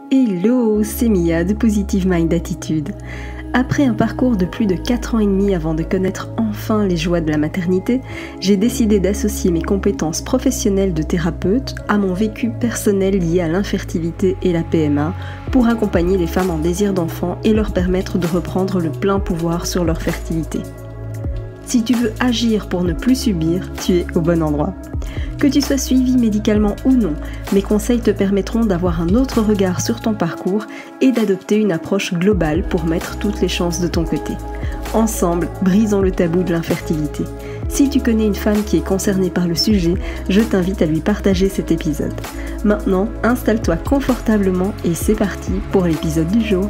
Hello, c'est Mia de Positive Mind Attitude. Après un parcours de plus de 4 ans et demi avant de connaître enfin les joies de la maternité, j'ai décidé d'associer mes compétences professionnelles de thérapeute à mon vécu personnel lié à l'infertilité et la PMA pour accompagner les femmes en désir d'enfant et leur permettre de reprendre le plein pouvoir sur leur fertilité. Si tu veux agir pour ne plus subir, tu es au bon endroit. Que tu sois suivi médicalement ou non, mes conseils te permettront d'avoir un autre regard sur ton parcours et d'adopter une approche globale pour mettre toutes les chances de ton côté. Ensemble, brisons le tabou de l'infertilité. Si tu connais une femme qui est concernée par le sujet, je t'invite à lui partager cet épisode. Maintenant, installe-toi confortablement et c'est parti pour l'épisode du jour.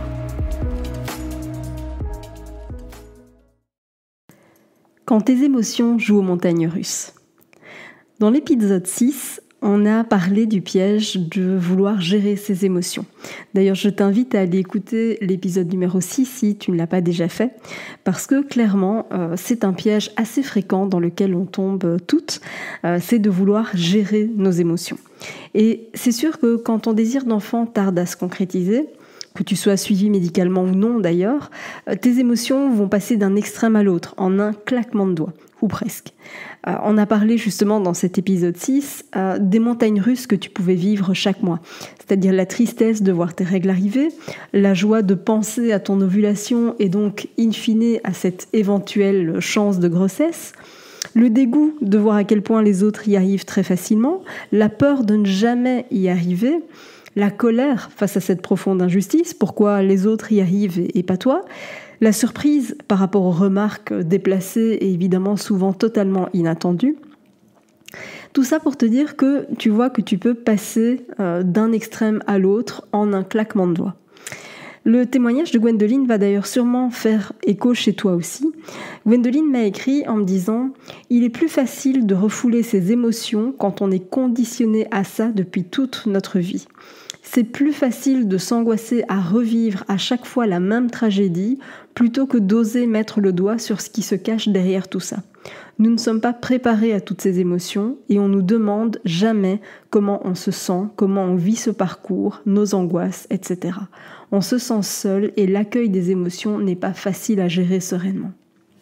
Quand tes émotions jouent aux montagnes russes. Dans l'épisode 6, on a parlé du piège de vouloir gérer ses émotions. D'ailleurs, je t'invite à aller écouter l'épisode numéro 6 si tu ne l'as pas déjà fait, parce que clairement, c'est un piège assez fréquent dans lequel on tombe toutes, c'est de vouloir gérer nos émotions. Et c'est sûr que quand ton désir d'enfant tarde à se concrétiser, que tu sois suivi médicalement ou non d'ailleurs, tes émotions vont passer d'un extrême à l'autre en un claquement de doigts, ou presque. On a parlé justement dans cet épisode 6 des montagnes russes que tu pouvais vivre chaque mois, c'est-à-dire la tristesse de voir tes règles arriver, la joie de penser à ton ovulation et donc in fine à cette éventuelle chance de grossesse, le dégoût de voir à quel point les autres y arrivent très facilement, la peur de ne jamais y arriver, la colère face à cette profonde injustice, pourquoi les autres y arrivent et pas toi, la surprise par rapport aux remarques déplacées et évidemment souvent totalement inattendues. Tout ça pour te dire que tu vois que tu peux passer d'un extrême à l'autre en un claquement de doigts. Le témoignage de Gwendoline va d'ailleurs sûrement faire écho chez toi aussi. Gwendoline m'a écrit en me disant « Il est plus facile de refouler ses émotions quand on est conditionné à ça depuis toute notre vie. C'est plus facile de s'angoisser à revivre à chaque fois la même tragédie plutôt que d'oser mettre le doigt sur ce qui se cache derrière tout ça. Nous ne sommes pas préparés à toutes ces émotions et on nous demande jamais comment on se sent, comment on vit ce parcours, nos angoisses, etc. On se sent seul et l'accueil des émotions n'est pas facile à gérer sereinement. »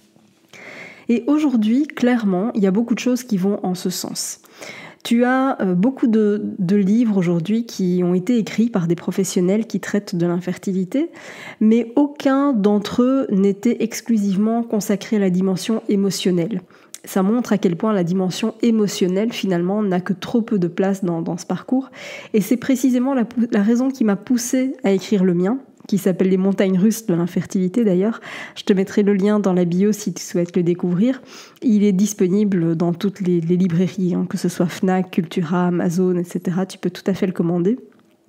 Et aujourd'hui, clairement, il y a beaucoup de choses qui vont en ce sens. Tu as beaucoup de livres aujourd'hui qui ont été écrits par des professionnels qui traitent de l'infertilité, mais aucun d'entre eux n'était exclusivement consacré à la dimension émotionnelle. Ça montre à quel point la dimension émotionnelle, finalement, n'a que trop peu de place dans ce parcours. Et c'est précisément la raison qui m'a poussée à écrire le mien, qui s'appelle « Les montagnes russes de l'infertilité » d'ailleurs. Je te mettrai le lien dans la bio si tu souhaites le découvrir. Il est disponible dans toutes les librairies, que ce soit Fnac, Cultura, Amazon, etc. Tu peux tout à fait le commander.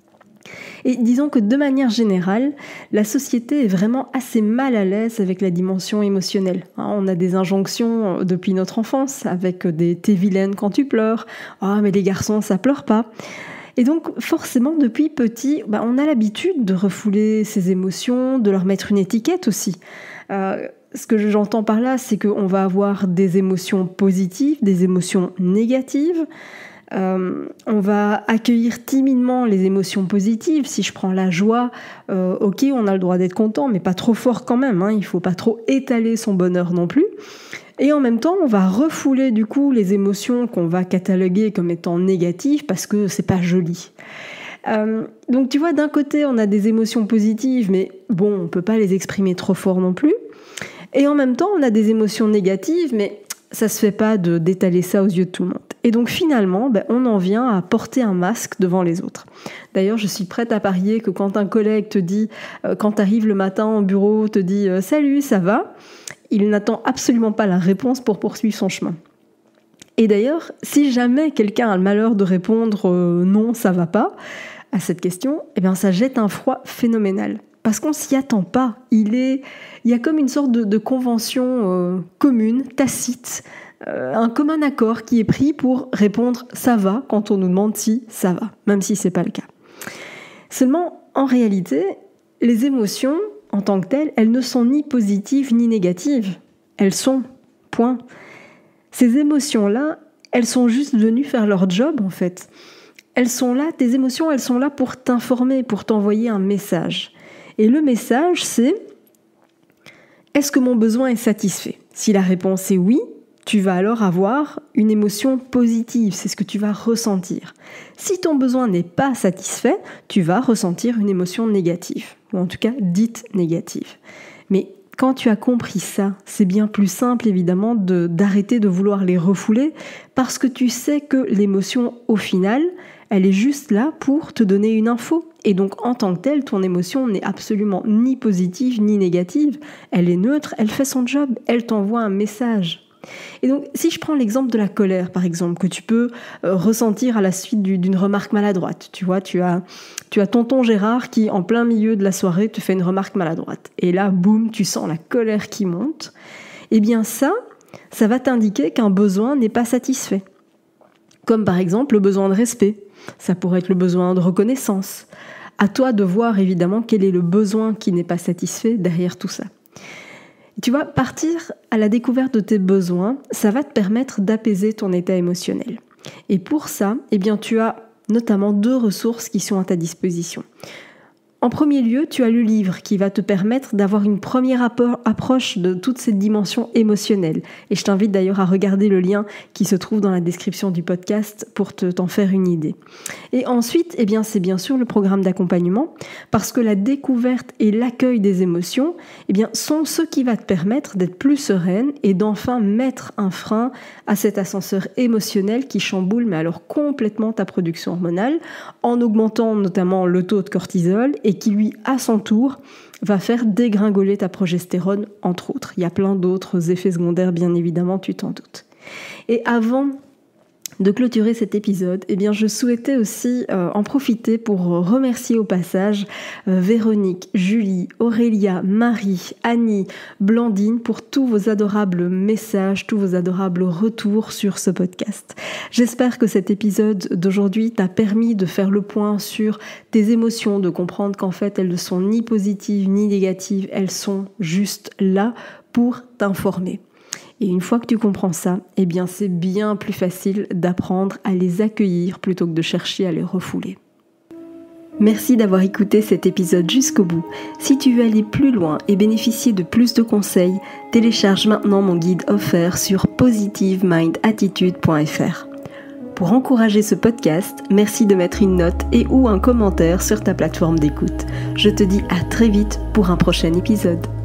Et disons que de manière générale, la société est vraiment assez mal à l'aise avec la dimension émotionnelle. On a des injonctions depuis notre enfance avec des « t'es vilaine quand tu pleures »,« ah mais les garçons ça pleure pas ». Et donc forcément depuis petit, on a l'habitude de refouler ses émotions, de leur mettre une étiquette aussi. Ce que j'entends par là, c'est qu'on va avoir des émotions positives, des émotions négatives. On va accueillir timidement les émotions positives. Si je prends la joie, ok, on a le droit d'être content, mais pas trop fort quand même. Il ne faut pas trop étaler son bonheur non plus. Et en même temps, on va refouler du coup les émotions qu'on va cataloguer comme étant négatives parce que c'est pas joli. Donc tu vois, d'un côté, on a des émotions positives, mais bon, on peut pas les exprimer trop fort non plus. Et en même temps, on a des émotions négatives, mais ça se fait pas d'étaler ça aux yeux de tout le monde. Et donc finalement, on en vient à porter un masque devant les autres. D'ailleurs, je suis prête à parier que quand un collègue te dit, quand tu arrives le matin au bureau, te dit « Salut, ça va ?», il n'attend absolument pas la réponse pour poursuivre son chemin. Et d'ailleurs, si jamais quelqu'un a le malheur de répondre « non, ça va pas » à cette question, ça jette un froid phénoménal. Parce qu'on s'y attend pas. Il y a comme une sorte de convention commune, tacite, un commun accord qui est pris pour répondre « ça va » quand on nous demande si ça va, même si c'est pas le cas. Seulement, en réalité, les émotions, en tant que telles, elles ne sont ni positives ni négatives. Elles sont, point. Ces émotions-là, elles sont juste venues faire leur job, en fait. elles sont là, tes émotions, elles sont là pour t'informer, pour t'envoyer un message. Et le message, c'est « Est-ce que mon besoin est satisfait ?» Si la réponse est oui, tu vas alors avoir une émotion positive, c'est ce que tu vas ressentir. Si ton besoin n'est pas satisfait, tu vas ressentir une émotion négative, ou en tout cas dite négative. Mais quand tu as compris ça, c'est bien plus simple évidemment d'arrêter de vouloir les refouler, parce que tu sais que l'émotion, au final, elle est juste là pour te donner une info. Et donc en tant que telle, ton émotion n'est absolument ni positive ni négative, elle est neutre, elle fait son job, elle t'envoie un message. Et donc, si je prends l'exemple de la colère, par exemple, que tu peux ressentir à la suite d'une remarque maladroite. Tu vois, tu as tonton Gérard qui, en plein milieu de la soirée, te fait une remarque maladroite. Et là, boum, tu sens la colère qui monte. Eh bien ça va t'indiquer qu'un besoin n'est pas satisfait. Comme par exemple le besoin de respect. Ça pourrait être le besoin de reconnaissance. À toi de voir évidemment quel est le besoin qui n'est pas satisfait derrière tout ça. Tu vois, partir à la découverte de tes besoins, ça va te permettre d'apaiser ton état émotionnel. Et pour ça, eh bien, tu as notamment 2 ressources qui sont à ta disposition. En premier lieu, tu as le livre qui va te permettre d'avoir une première approche de toute cette dimension émotionnelle. Et je t'invite d'ailleurs à regarder le lien qui se trouve dans la description du podcast pour t'en faire une idée. Et ensuite, eh bien, c'est bien sûr le programme d'accompagnement, parce que la découverte et l'accueil des émotions, eh bien, sont ce qui va te permettre d'être plus sereine et d'enfin mettre un frein à cet ascenseur émotionnel qui chamboule, mais alors complètement ta production hormonale, en augmentant notamment le taux de cortisol et qui lui, à son tour, va faire dégringoler ta progestérone, entre autres. Il y a plein d'autres effets secondaires, bien évidemment, tu t'en doutes. Et avant de clôturer cet épisode, eh bien, je souhaitais aussi en profiter pour remercier au passage Véronique, Julie, Aurélia, Marie, Annie, Blandine pour tous vos adorables messages, tous vos adorables retours sur ce podcast. J'espère que cet épisode d'aujourd'hui t'a permis de faire le point sur tes émotions, de comprendre qu'en fait elles ne sont ni positives ni négatives, elles sont juste là pour t'informer. Et une fois que tu comprends ça, eh bien c'est bien plus facile d'apprendre à les accueillir plutôt que de chercher à les refouler. Merci d'avoir écouté cet épisode jusqu'au bout. Si tu veux aller plus loin et bénéficier de plus de conseils, télécharge maintenant mon guide offert sur positivemindattitude.fr. Pour encourager ce podcast, merci de mettre une note et ou un commentaire sur ta plateforme d'écoute. Je te dis à très vite pour un prochain épisode.